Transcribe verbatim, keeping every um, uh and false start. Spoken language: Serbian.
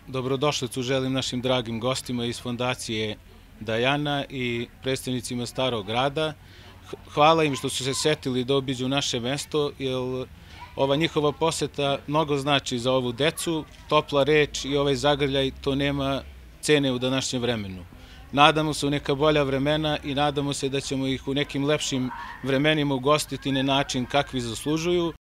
Dobrodošlicu želim našim dragim gostima iz Fondacije Dajana i predstavnicima Starog grada. Hvala im što su se setili da obiđu naše mesto, jer ova njihova poseta mnogo znači za ovu decu. Topla reč i ovaj zagrljaj, to nema cene u današnjem vremenu. Nadamo se u neka bolja vremena i nadamo se da ćemo ih u nekim lepšim vremenima ugostiti na način kakvi zaslužuju.